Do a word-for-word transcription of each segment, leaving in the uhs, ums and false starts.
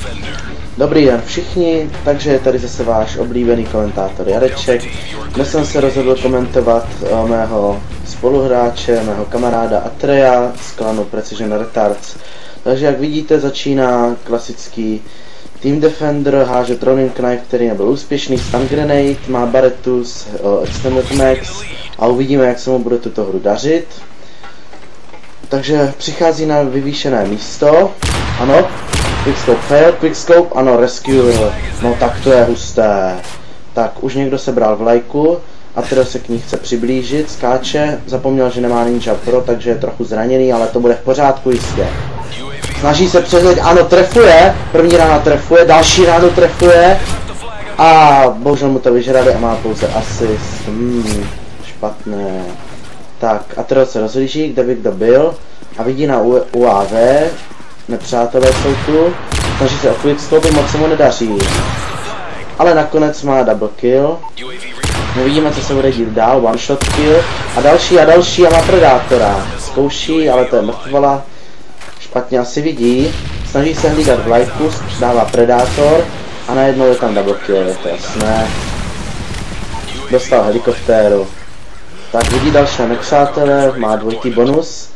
Dobrý den všichni, takže je tady zase váš oblíbený komentátor Jareček. Dnes jsem se rozhodl komentovat uh, mého spoluhráče, mého kamaráda Atreya z klanu Precision Retards. Takže jak vidíte, začíná klasický Team Defender, háže Throwing Knife, který nebyl úspěšný, Stun Grenade, má Baretus, uh, Extended Max a uvidíme, jak se mu bude tuto hru dařit. Takže přichází na vyvýšené místo, ano. Quickscope fail, quickscope, ano, rescue, no tak to je husté. Tak, už někdo sebral vlajku, Atreya se k ní chce přiblížit, skáče, zapomněl, že nemá Ninja Pro, takže je trochu zraněný, ale to bude v pořádku jistě. Snaží se přehledit, ano, trefuje, první rána trefuje, další ránu trefuje a bohužel mu to vyžrali a má pouze asist, hmm, špatné. Tak, Atreya se rozhlíží, kde by kdo byl a vidí na U A V, nepřátelé jsou tu, snaží se o quickscope, moc se mu nedaří. Ale nakonec má double kill. Uvidíme, co se bude dít dál, one shot kill. A další a další a má Predátora. Zkouší, ale to je mrtvola. Špatně asi vidí. Snaží se hlídat vlajku, dává Predátor. A najednou je tam double kill, je to jasné. Dostal helikoptéru. Tak vidí další nepřátelé, má dvojitý bonus.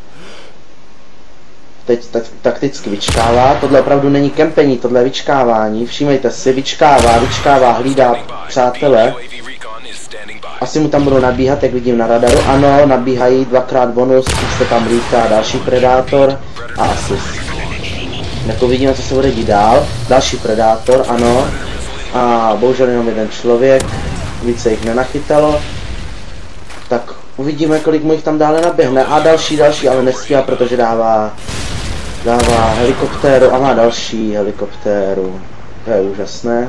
Teď tak, takticky vyčkává, tohle opravdu není kempení, tohle je vyčkávání, všímejte si, vyčkává, vyčkává, hlídá přátele. Asi mu tam budou nabíhat, jak vidím na radaru, ano, nabíhají, dvakrát bonus, už se tam lítá další Predátor a asist. Jako vidíme, co se bude dít dál, další Predátor, ano, a bohužel jenom jeden člověk, více jich nenachytalo. Tak uvidíme, kolik mu jich tam dále naběhne a další, další, ale nestíhá, protože dává Dává helikoptéru a má další helikoptéru. To je úžasné.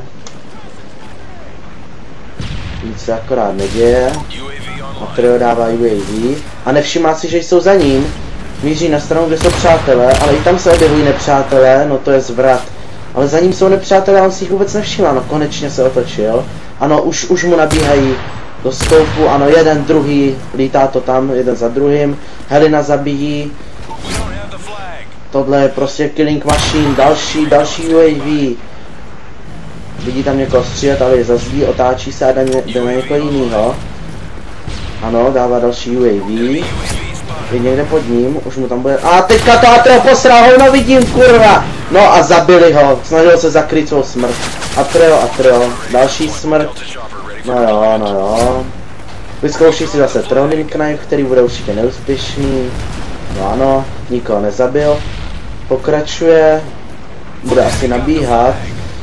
Nic se akorát neděje. Atreya dává U A V. A nevšimá si, že jsou za ním. Míří na stranu, kde jsou přátelé, ale i tam se objevují nepřátelé, no to je zvrat. Ale za ním jsou nepřátelé a on si jich vůbec nevšimá, no konečně se otočil. Ano, už, už mu nabíhají do skoupu, ano, jeden, druhý, lítá to tam, jeden za druhým. Helena zabíjí. Tohle je prostě killing machine, další, další U A V. Vidí tam někoho střílet, ale je zazdí, otáčí se a jde na někoho jinýho. Ano, dává další U A V. Je někde pod ním, už mu tam bude... A teďka to Atreya posral, ho, no vidím, kurva! No a zabili ho, snažil se zakrýt svou smrt. Atreya, Atreya, další smrt. No jo, no jo. Vyzkouší si zase Throwing Knife, který bude určitě neúspěšný. No ano, nikoho nezabil. Pokračuje, bude asi nabíhat,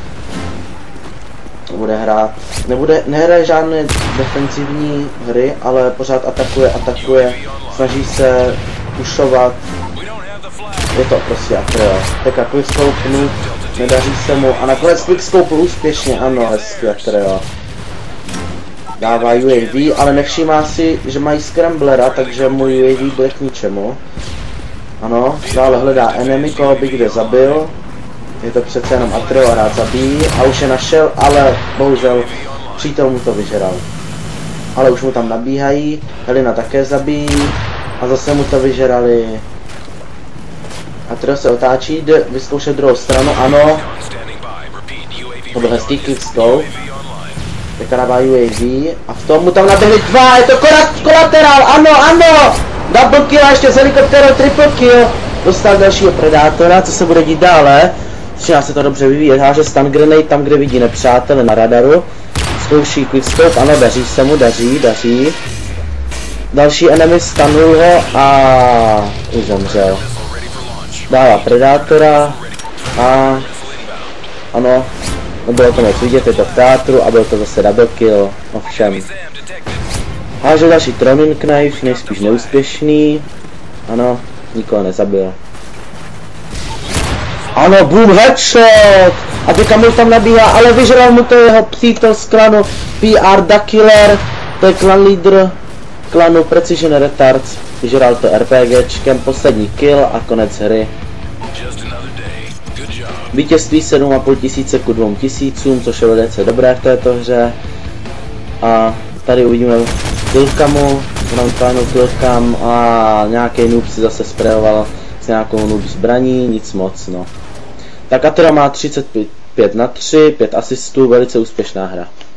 bude hrát, nebude, nehraje žádné defenzivní hry, ale pořád atakuje, atakuje, snaží se pušovat, je to prostě Atreya. Teďka quickscope, nedaří se mu a nakonec quickscope úspěšně, ano, hezky Atreya. Dává U A V, ale nevšímá si, že mají scramblera, takže můj U A V bude k ničemu. Ano, dále hledá enemy, koho by kde zabil. Je to přece jenom Atreya, rád zabíjí a už je našel, ale bohužel přítel mu to vyžeral. Ale už mu tam nabíhají, Helena také zabíjí a zase mu to vyžerali. Atreya se otáčí, jde vyzkoušet druhou stranu, ano. To byl hezký quickscope. Teďka dává U A V a v tom mu tam naběhli dva, je to kolaterál, ano, ano! Double kill a ještě z helikoptérou triple kill. Dostal dalšího Predátora, co se bude dít dále. Začíná se to dobře vyvíjet, háže Stun Grenade tam, kde vidí nepřátele na radaru. Zkouší quickscope, ano, daří se mu, daří, daří. Další enemy stunul ho a už zemřel. Dává Predátora a ano, nebylo to moc vidět, je to v teátru a byl to zase double kill, ovšem. Háže další Throwing Knife, nejspíš neúspěšný. Ano, nikoho nezabil. Ano, boom, headshot! A teďka mu tam nabíhá, ale vyžral mu to jeho přítel z klanu P R The Killer. To je klan lídr klanu Precision Retards. Vyžral to RPGčkem, poslední kill a konec hry. Vítězství sedm a půl tisíce ku dvou tisícům, což je velice dobré v této hře. A tady uvidíme killcamu, frontline killcam a nějaký noob si zase sprayoval s nějakou noob zbraní, nic moc, no. Tak Atreja má třicet pět na tři, pět asistů, velice úspěšná hra.